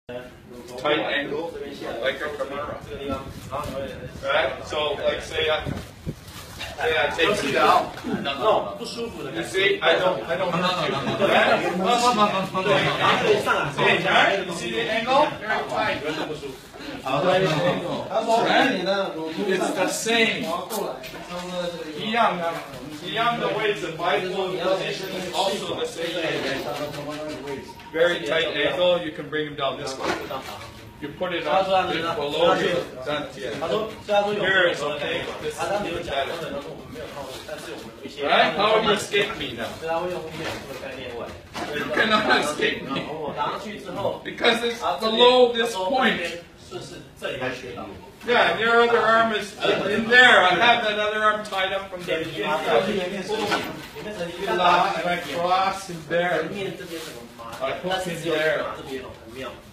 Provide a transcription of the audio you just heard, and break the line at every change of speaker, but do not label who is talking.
tight angle, like a Kimura. Right? So, like, say I take you down. You see, I don't hit you. Right? You see the angle? Very tight. It's the same. 一样的位置 bifold position is also the same angle. Very tight angle, you can bring him down this way. You put it up below you. Here it's okay. This is even better. Right? How would you escape me now? You cannot escape me. Because it's below this point. Yeah, and your other arm is in there. I have that other arm tied up from the beginning. And I cross in there. I hook in there.